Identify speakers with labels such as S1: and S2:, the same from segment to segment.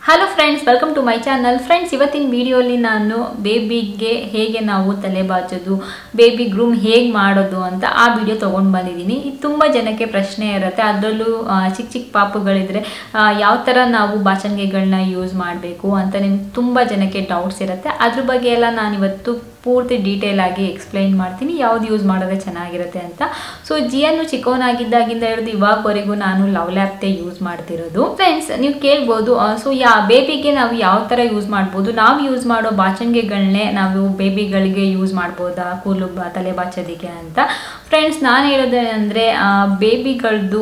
S1: Hello friends, welcome to my channel. Friends, ಇವತ್ತಿನ ವಿಡಿಯೋಲಿ ನಾನು ಬೇಬಿಗೆ ಹೇಗೆ ನಾವು ತಲೆ ಬಾಚೋದು, ಬೇಬಿ ಗ್ರೂಮ್ ಹೇಗೆ ಮಾಡೋದು ಅಂತ ಆ ವಿಡಿಯೋ ತೊಗೊಂಡು ಬಂದಿದ್ದೀನಿ. ಇದು ತುಂಬ ಜನಕ್ಕೆ ಪ್ರಶ್ನೆ ಇರುತ್ತೆ. ಅದರಲ್ಲೂ ಚಿಕ್ಕ ಚಿಕ್ಕ ಪಾಪುಗಳಿದ್ರೆ ಯಾವ ಥರ ನಾವು ಬಾಚಣಿಗೆಗಳನ್ನ ಯೂಸ್ ಮಾಡಬೇಕು ಅಂತ ನಿಮ್ಗೆ ತುಂಬ ಜನಕ್ಕೆ ಡೌಟ್ಸ್ ಇರುತ್ತೆ. ಅದ್ರ ಬಗ್ಗೆ ಎಲ್ಲ ನಾನಿವತ್ತು ಪೂರ್ತಿ ಡೀಟೇಲ್ ಆಗಿ ಎಕ್ಸ್ಪ್ಲೈನ್ ಮಾಡ್ತೀನಿ, ಯಾವ್ದು ಯೂಸ್ ಮಾಡಿದ್ರೆ ಚೆನ್ನಾಗಿರುತ್ತೆ ಅಂತ. ಸೊ ಜಿಯನ್ನು ಚಿಕ್ಕವನಾಗಿದ್ದಾಗಿಂದ ಹಿಡಿದು ಇವಾಗವರೆಗೂ ನಾನು ಲವ್ ಲ್ಯಾಪ್ತೆ ಯೂಸ್ ಮಾಡ್ತಿರೋದು. ಫ್ರೆಂಡ್ಸ್, ನೀವು ಕೇಳ್ಬೋದು, ಸೊ ಬೇಬಿಗೆ ನಾವು ಯಾವ ಥರ ಯೂಸ್ ಮಾಡ್ಬೋದು, ನಾವು ಯೂಸ್ ಮಾಡೋ ಬಾಚಣಿಗೆಗಳನ್ನೇ ನಾವು ಬೇಬಿಗಳಿಗೆ ಯೂಸ್ ಮಾಡ್ಬೋದಾ ಕೂದಲು ತಲೆ ಬಾಚೋದಿಕ್ಕೆ ಅಂತ. ಫ್ರೆಂಡ್ಸ್, ನಾನು ಹೇಳೋದೇನೆಂದರೆ ಬೇಬಿಗಳದ್ದು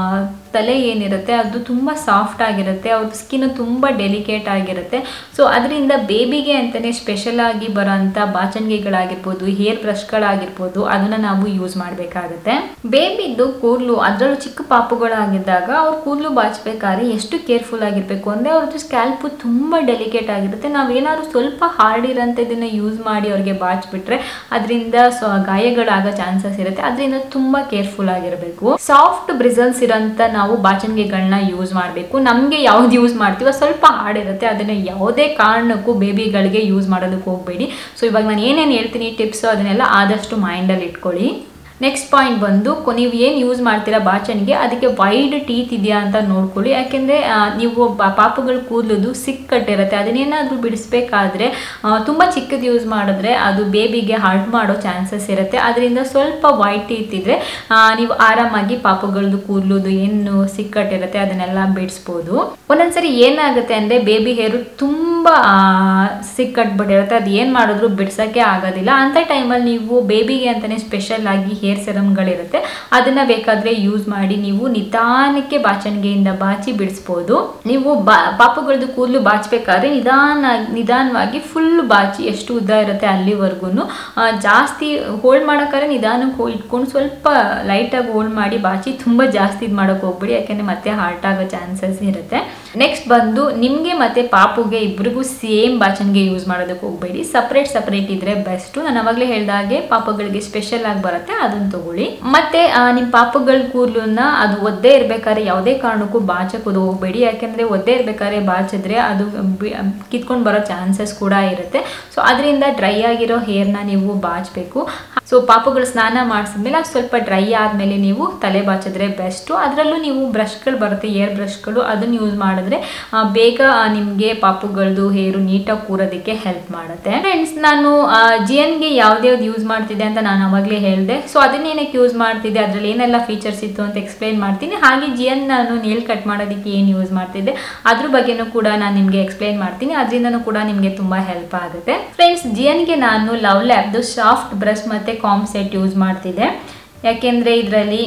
S1: ತಲೆ ಏನಿರುತ್ತೆ ಅದು ತುಂಬ ಸಾಫ್ಟ್ ಆಗಿರುತ್ತೆ, ಅವ್ರದ್ದು ಸ್ಕಿನ್ ತುಂಬ ಡೆಲಿಕೇಟ್ ಆಗಿರುತ್ತೆ. ಸೊ ಅದರಿಂದ ಬೇಬಿಗೆ ಅಂತಲೇ ಸ್ಪೆಷಲ್ ಆಗಿ ಬರೋಂಥ ಬಾಚಣಿಗೆಗಳಾಗಿರ್ಬೋದು, ಹೇರ್ ಬ್ರಷ್ಗಳಾಗಿರ್ಬೋದು, ಅದನ್ನು ನಾವು ಯೂಸ್ ಮಾಡಬೇಕಾಗುತ್ತೆ. ಬೇಬಿದ್ದು ಕೂದಲು, ಅದರಲ್ಲೂ ಚಿಕ್ಕ ಪಾಪುಗಳಾಗಿದ್ದಾಗ ಅವ್ರ ಕೂದಲು ಬಾಚಬೇಕಾದ್ರೆ ಎಷ್ಟು ಕೇರ್ಫುಲ್ ಆಗಿರಬೇಕು ಅಂದರೆ ಅವ್ರದ್ದು ಸ್ಕ್ಯಾಲ್ಪು ತುಂಬ ಡೆಲಿಕೇಟ್ ಆಗಿರುತ್ತೆ. ನಾವೇನಾದ್ರು ಸ್ವಲ್ಪ ಹಾರ್ಡ್ ಇರೋಂಥದ್ದನ್ನು ಯೂಸ್ ಮಾಡಿ ಅವ್ರಿಗೆ ಬಾಚ್ಬಿಟ್ರೆ ಅದರಿಂದ ಗಾಯಗಳಾಗೋ ಚಾನ್ಸಸ್ ಇರುತ್ತೆ. ಅದರಿಂದ ತುಂಬ ಕೇರ್ಫುಲ್ ಆಗಿರಬೇಕು. ಸಾಫ್ಟ್ ಬ್ರಿಸಲ್ಸ್ ಇರೋಂಥ ನಾವು ಬಾಚಣಿಗೆಗಳನ್ನ ಯೂಸ್ ಮಾಡಬೇಕು. ನಮಗೆ ಯಾವ್ದು ಯೂಸ್ ಮಾಡ್ತೀವೋ ಸ್ವಲ್ಪ ಹಾರ್ಡ್ ಇರುತ್ತೆ, ಅದನ್ನು ಯಾವುದೇ ಕಾರಣಕ್ಕೂ ಬೇಬಿಗಳಿಗೆ ಯೂಸ್ ಮಾಡೋದಕ್ಕೆ ಹೋಗಬೇಡಿ. ಸೊ ಇವಾಗ ನಾನು ಏನೇನು ಹೇಳ್ತೀನಿ ಟಿಪ್ಸು ಅದನ್ನೆಲ್ಲ ಆದಷ್ಟು ಮೈಂಡಲ್ಲಿ ಇಟ್ಕೊಳ್ಳಿ. ನೆಕ್ಸ್ಟ್ ಪಾಯಿಂಟ್ ಬಂದು, ನೀವು ಏನು ಯೂಸ್ ಮಾಡ್ತೀರಾ ಬಾಚಣಿಗೆ ಅದಕ್ಕೆ ವೈಡ್ ಟೀತ್ ಇದೆಯಾ ಅಂತ ನೋಡ್ಕೊಳ್ಳಿ. ಯಾಕೆಂದರೆ ನೀವು ಪಾಪುಗಳ ಕೂದಲದು ಸಿಕ್ಕಟ್ಟಿರುತ್ತೆ, ಅದನ್ನೇನಾದರೂ ಬಿಡಿಸ್ಬೇಕಾದ್ರೆ ತುಂಬ ಚಿಕ್ಕದು ಯೂಸ್ ಮಾಡಿದ್ರೆ ಅದು ಬೇಬಿಗೆ ಹರ್ಟ್ ಮಾಡೋ ಚಾನ್ಸಸ್ ಇರುತ್ತೆ. ಅದರಿಂದ ಸ್ವಲ್ಪ ವೈಡ್ ಟೀತ್ ಇದ್ದರೆ ನೀವು ಆರಾಮಾಗಿ ಪಾಪುಗಳದ್ದು ಕೂದಲದು ಏನು ಸಿಕ್ಕಟ್ಟಿರುತ್ತೆ ಅದನ್ನೆಲ್ಲ ಬಿಡಿಸ್ಬೋದು. ಒಂದೊಂದ್ಸರಿ ಏನಾಗುತ್ತೆ ಅಂದರೆ ಬೇಬಿ ಹೇರು ತುಂಬ ಸಿಕ್ಕಟ್ಬಿಟ್ಟಿರುತ್ತೆ, ಅದು ಏನು ಮಾಡಿದ್ರು ಬಿಡ್ಸೋಕ್ಕೆ ಆಗೋದಿಲ್ಲ. ಅಂಥ ಟೈಮಲ್ಲಿ ನೀವು ಬೇಬಿಗೆ ಅಂತಲೇ ಸ್ಪೆಷಲ್ ಆಗಿ ಹೇರ್ ಸೆರಮ್ಗಳಿರುತ್ತೆ, ಅದನ್ನು ಬೇಕಾದರೆ ಯೂಸ್ ಮಾಡಿ ನೀವು ನಿಧಾನಕ್ಕೆ ಬಾಚಣಿಗೆಯಿಂದ ಬಾಚಿ ಬಿಡಿಸ್ಬೋದು. ನೀವು ಪಾಪುಗಳದ್ದು ಕೂದಲು ಬಾಚಬೇಕಾದ್ರೆ ನಿಧಾನವಾಗಿ ಫುಲ್ ಬಾಚಿ, ಎಷ್ಟು ಉದ್ದ ಇರುತ್ತೆ ಅಲ್ಲಿವರೆಗೂ. ಜಾಸ್ತಿ ಹೋಲ್ಡ್ ಮಾಡೋಕ್ಕಾದ್ರೆ ನಿಧಾನಕ್ಕೆ ಇಟ್ಕೊಂಡು ಸ್ವಲ್ಪ ಲೈಟಾಗಿ ಹೋಲ್ಡ್ ಮಾಡಿ ಬಾಚಿ, ತುಂಬ ಜಾಸ್ತಿ ಇದು ಮಾಡೋಕ್ಕೆ ಹೋಗ್ಬೇಡಿ, ಯಾಕೆಂದರೆ ಮತ್ತೆ ಹಾರ್ಟ್ ಆಗೋ ಚಾನ್ಸಸ್ ಇರುತ್ತೆ. ನೆಕ್ಸ್ಟ್ ಬಂದು, ನಿಮಗೆ ಮತ್ತು ಪಾಪುಗೆ ಇಬ್ಬರಿಗೂ ಸೇಮ್ ಬಾಚಣಿಗೆ ಯೂಸ್ ಮಾಡೋದಕ್ಕೆ ಹೋಗಬೇಡಿ, ಸಪ್ರೇಟ್ ಇದ್ರೆ ಬೆಸ್ಟು. ನಾನು ಅವಾಗಲೇ ಹೇಳಿದಾಗೆ ಪಾಪುಗಳಿಗೆ ಸ್ಪೆಷಲ್ ಆಗಿ ಬರುತ್ತೆ, ಅದನ್ನು ತಗೊಳ್ಳಿ. ಮತ್ತೆ ನಿಮ್ಮ ಪಾಪುಗಳ ಕೂದಲನ್ನ ಅದು ಒದ್ದೇ ಇರ್ಬೇಕಾದ್ರೆ ಯಾವುದೇ ಕಾರಣಕ್ಕೂ ಬಾಚಕ್ಕೆ ಹೋಗಬೇಡಿ, ಯಾಕೆಂದರೆ ಒದ್ದೇ ಇರ್ಬೇಕಾದ್ರೆ ಬಾಚಿದ್ರೆ ಅದು ಕಿತ್ಕೊಂಡು ಬರೋ ಚಾನ್ಸಸ್ ಕೂಡ ಇರುತ್ತೆ. ಸೊ ಅದರಿಂದ ಡ್ರೈ ಆಗಿರೋ ಹೇರ್ನ ನೀವು ಬಾಚಬೇಕು. ಸೊ ಪಾಪುಗಳು ಸ್ನಾನ ಮಾಡಿಸಿದ್ಮೇಲೆ ಅದು ಸ್ವಲ್ಪ ಡ್ರೈ ಆದಮೇಲೆ ನೀವು ತಲೆ ಬಾಚಿದ್ರೆ ಬೆಸ್ಟು. ಅದರಲ್ಲೂ ನೀವು ಬ್ರಷ್ಗಳು ಬರುತ್ತೆ, ಏರ್ ಬ್ರಷ್ಗಳು, ಅದನ್ನು ಯೂಸ್ ಮಾಡಿದ್ರೆ ಬೇಗ ನಿಮಗೆ ಪಾಪುಗಳದ್ದು ಹೇರು ನೀಟಾಗಿ ಕೂರೋದಕ್ಕೆ ಹೆಲ್ಪ್ ಮಾಡುತ್ತೆ. ಫ್ರೆಂಡ್ಸ್, ನಾನು ಜಿಯನ್ಗೆ ಯಾವ್ದು ಯೂಸ್ ಮಾಡ್ತಿದ್ದೆ ಅಂತ ನಾನು ಅವಾಗಲೇ ಹೇಳಿದೆ. ಸೊ ಅದನ್ನೇನಕ್ಕೆ ಯೂಸ್ ಮಾಡ್ತಿದ್ದೆ, ಅದರಲ್ಲಿ ಏನೆಲ್ಲ ಫೀಚರ್ಸ್ ಇತ್ತು ಅಂತ ಎಕ್ಸ್ಪ್ಲೈನ್ ಮಾಡ್ತೀನಿ. ಹಾಗೆ ಜಿಯನ್ ನಾನು ನೇಲ್ ಕಟ್ ಮಾಡೋದಕ್ಕೆ ಏನು ಯೂಸ್ ಮಾಡ್ತಿದ್ದೆ ಅದ್ರ ಬಗ್ಗೆನೂ ಕೂಡ ನಾನು ನಿಮಗೆ ಎಕ್ಸ್ಪ್ಲೈನ್ ಮಾಡ್ತೀನಿ, ಅದರಿಂದನೂ ಕೂಡ ನಿಮಗೆ ತುಂಬ ಹೆಲ್ಪ್ ಆಗುತ್ತೆ. ಫ್ರೆಂಡ್ಸ್, ಜಿಯನ್ಗೆ ನಾನು ಲವ್ ಲ್ಯಾಬ್ದು ಸಾಫ್ಟ್ ಬ್ರಷ್ ಮತ್ತು ಕಾಂಬ್ ಸೆಟ್ ಯೂಸ್ ಮಾಡ್ತಿದ್ದೆ, ಯಾಕೆಂದರೆ ಇದರಲ್ಲಿ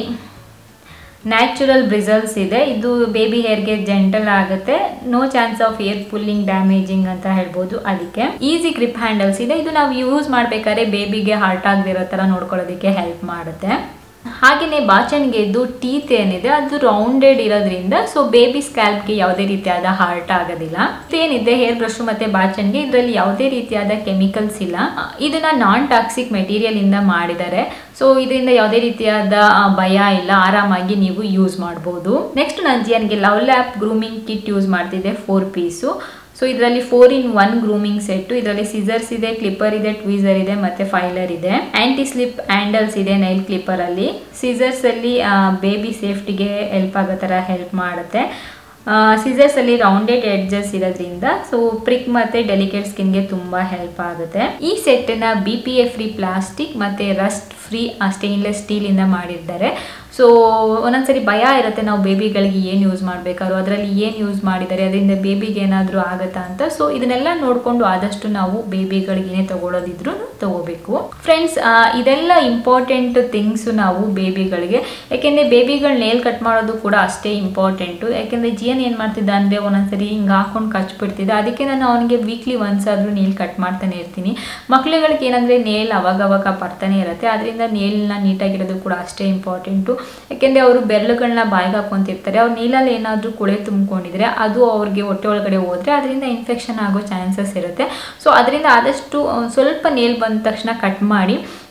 S1: ನ್ಯಾಚುರಲ್ ಬ್ರಿಸಲ್ಸ್ ಇದೆ. ಇದು ಬೇಬಿ ಹೇರ್ಗೆ ಜೆಂಟಲ್ ಆಗುತ್ತೆ, no chance of hair pulling damaging ಅಂತ ಹೇಳ್ಬೋದು. ಅದಕ್ಕೆ ಈಸಿ ಗ್ರಿಪ್ ಹ್ಯಾಂಡಲ್ಸ್ ಇದೆ, ಇದು ನಾವು ಯೂಸ್ ಮಾಡಬೇಕಾದ್ರೆ ಬೇಬಿಗೆ ಹಾರ್ಟ್ ಆಗದಿರೋ ಥರ ನೋಡ್ಕೊಳ್ಳೋದಕ್ಕೆ ಹೆಲ್ಪ್ ಮಾಡುತ್ತೆ. ಹಾಗೆಯೇ ಬಾಚಣಿಗೆದ್ದು ಟೀತ್ ಏನಿದೆ ಅದು ರೌಂಡೆಡ್ ಇರೋದ್ರಿಂದ ಸೊ ಬೇಬಿ ಸ್ಕ್ಯಾಲ್ಪ್ಗೆ ಯಾವುದೇ ರೀತಿಯಾದ ಹಾರ್ಟ್ ಆಗೋದಿಲ್ಲ. ಏನಿದೆ ಹೇರ್ ಬ್ರಷ್ ಮತ್ತು ಬಾಚಣಿಗೆ, ಇದರಲ್ಲಿ ಯಾವುದೇ ರೀತಿಯಾದ ಕೆಮಿಕಲ್ಸ್ ಇಲ್ಲ. ಇದನ್ನ ನಾನ್ ಟಾಕ್ಸಿಕ್ ಮೆಟೀರಿಯಲ್ ಇಂದ ಮಾಡಿದ್ದಾರೆ. ಸೊ ಇದರಿಂದ ಯಾವುದೇ ರೀತಿಯಾದ ಭಯ ಇಲ್ಲ, ಆರಾಮಾಗಿ ನೀವು ಯೂಸ್ ಮಾಡ್ಬೋದು. ನೆಕ್ಸ್ಟ್ ನಾನು ಜಿಯನ್ಗೆ LuvLap grooming kit use ಮಾಡ್ತಿದ್ದೆ, 4 ಪೀಸು. ಸೊ ಇದರಲ್ಲಿ 4-in-1 ಗ್ರೂಮಿಂಗ್ ಸೆಟ್ಟು. ಇದರಲ್ಲಿ ಸಿಸರ್ಸ್ ಇದೆ, ಕ್ಲಿಪ್ಪರ್ ಇದೆ, ಟ್ವೀಸರ್ ಇದೆ, ಮತ್ತೆ ಫೈಲರ್ ಇದೆ. ಆಂಟಿ ಸ್ಲಿಪ್ ಹ್ಯಾಂಡಲ್ಸ್ ಇದೆ ನೈಲ್ ಕ್ಲಿಪ್ಪರ್ ಅಲ್ಲಿ. ಸಿಸರ್ಸ್ ಅಲ್ಲಿ ಬೇಬಿ ಸೇಫ್ಟಿಗೆ ಹೆಲ್ಪ್ ಆಗೋ ಥರ ಹೆಲ್ಪ್ ಮಾಡುತ್ತೆ. ಸಿಸರ್ಸ್ ಅಲ್ಲಿ ರೌಂಡೆಡ್ ಎಡ್ಜಸ್ ಇರೋದ್ರಿಂದ ಸೊ ಪ್ರಿಕ್ ಮತ್ತೆ ಡೆಲಿಕೇಟ್ ಸ್ಕಿನ್ಗೆ ತುಂಬಾ ಹೆಲ್ಪ್ ಆಗುತ್ತೆ. ಈ ಸೆಟ್ಟನ್ನ BPA ಫ್ರೀ ಪ್ಲಾಸ್ಟಿಕ್ ಮತ್ತೆ ರಸ್ಟ್ ಫ್ರೀ ಸ್ಟೇನ್ಲೆಸ್ ಸ್ಟೀಲ್ ಇಂದ ಮಾಡಿದ್ದಾರೆ. ಸೊ ಒಂದೊಂದ್ಸರಿ ಭಯ ಇರುತ್ತೆ, ನಾವು ಬೇಬಿಗಳಿಗೆ ಏನು ಯೂಸ್ ಮಾಡಬೇಕಾದ್ರು ಅದರಲ್ಲಿ ಏನು ಯೂಸ್ ಮಾಡಿದ್ದಾರೆ, ಅದರಿಂದ ಬೇಬಿಗೆ ಏನಾದರೂ ಆಗುತ್ತಾ ಅಂತ. ಸೊ ಇದನ್ನೆಲ್ಲ ನೋಡಿಕೊಂಡು ಆದಷ್ಟು ನಾವು ಬೇಬಿಗಳಿಗೆ ಏನೇ ತಗೊಳ್ಳೋದಿದ್ರು ತಗೋಬೇಕು. ಫ್ರೆಂಡ್ಸ್, ಇದೆಲ್ಲ ಇಂಪಾರ್ಟೆಂಟ್ ಥಿಂಗ್ಸು ನಾವು ಬೇಬಿಗಳಿಗೆ, ಯಾಕೆಂದರೆ ಬೇಬಿಗಳು ನೇಲ್ ಕಟ್ ಮಾಡೋದು ಕೂಡ ಅಷ್ಟೇ ಇಂಪಾರ್ಟೆಂಟು. ಯಾಕೆಂದರೆ ಜಿಯನ್ ಏನು ಮಾಡ್ತಿದ್ದ ಅಂದರೆ ಒಂದೊಂದ್ಸರಿ ಹಿಂಗೆ ಹಾಕೊಂಡು ಕಚ್ಬಿಡ್ತಿದ್ದೆ, ಅದಕ್ಕೆ ನಾನು ಅವನಿಗೆ ವೀಕ್ಲಿ ಒನ್ಸ್ ಆದರೂ ನೇಲ್ ಕಟ್ ಮಾಡ್ತಾನೆ ಇರ್ತೀನಿ. ಮಕ್ಳುಗಳಿಗೆ ಏನಂದರೆ ನೇಲ್ ಅವಾಗವಾಗ ಬರ್ತಾನೆ ಇರುತ್ತೆ, ಅದರಿಂದ ನೇಲ್ನ ನೀಟಾಗಿರೋದು ಕೂಡ ಅಷ್ಟೇ ಇಂಪಾರ್ಟೆಂಟು. ಯಾಕೆಂದರೆ ಅವರು ಬೆರಳುಗಳನ್ನ ಬಾಯಿಗೆ ಹಾಕೊಂತಿರ್ತಾರೆ, ಅವ್ರ ನೀಲಲ್ಲಿ ಏನಾದರೂ ಕುಳೆ ತುಂಬಿಕೊಂಡಿದ್ರೆ ಅದು ಅವ್ರಿಗೆ ಹೊಟ್ಟೆ ಒಳಗಡೆ ಹೋದರೆ ಅದರಿಂದ ಇನ್ಫೆಕ್ಷನ್ ಆಗೋ ಚಾನ್ಸಸ್ ಇರುತ್ತೆ. ಸೊ ಅದರಿಂದ ಆದಷ್ಟು ಸ್ವಲ್ಪ ನೇಲ್ ಬಂದ ತಕ್ಷಣ ಕಟ್ ಮಾಡಿ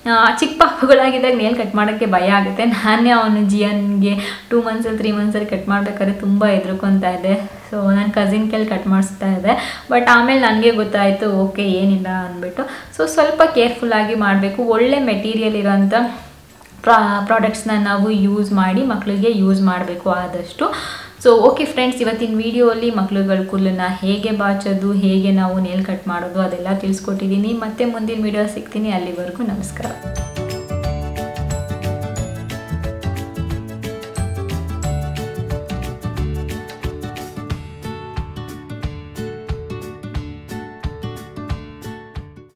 S1: ಚಿಕ್ಕ ಪಾಪುಗಳಾಗಿದ್ದಾಗ ನೇಲ್ ಕಟ್ ಮಾಡೋಕ್ಕೆ ಭಯ ಆಗುತ್ತೆ. ನಾನೇ ಅವನು ಜಿಯನ್ಗೆ 2 ಮಂತ್ಸಲ್ಲಿ 3 ಮಂತ್ಸಲ್ಲಿ ಕಟ್ ಮಾಡಬೇಕಾದ್ರೆ ತುಂಬ ಹೆದರ್ಕೊತಾ ಇದ್ದೆ. ಸೊ ನನ್ನ ಕಸಿನ್ ಕೈಲಿ ಕಟ್ ಮಾಡಿಸ್ತಾ ಇದ್ದೆ. ಬಟ್ ಆಮೇಲೆ ನನಗೆ ಗೊತ್ತಾಯಿತು ಓಕೆ ಏನಿಲ್ಲ ಅಂದ್ಬಿಟ್ಟು. ಸೊ ಸ್ವಲ್ಪ ಕೇರ್ಫುಲ್ಲಾಗಿ ಮಾಡಬೇಕು. ಒಳ್ಳೆ ಮೆಟೀರಿಯಲ್ ಇರೋಂಥ ಪ್ರಾಡಕ್ಟ್ಸ್ನ ನಾವು ಯೂಸ್ ಮಾಡಿ ಮಕ್ಕಳಿಗೆ ಯೂಸ್ ಮಾಡಬೇಕು ಆದಷ್ಟು. ಸೊ ಓಕೆ ಫ್ರೆಂಡ್ಸ್, ಇವತ್ತಿನ ವಿಡಿಯೋಲಿ ಮಕ್ಳುಗಳ ಕೂದಲನ್ನ ಹೇಗೆ ಬಾಚೋದು, ಹೇಗೆ ನಾವು ನೇಲ್ ಕಟ್ ಮಾಡೋದು ಅದೆಲ್ಲ ತಿಳಿಸ್ಕೊಟ್ಟಿದ್ದೀನಿ. ಮತ್ತೆ ಮುಂದಿನ ವಿಡಿಯೋ ಸಿಗ್ತೀನಿ. ಅಲ್ಲಿವರೆಗೂ ನಮಸ್ಕಾರ.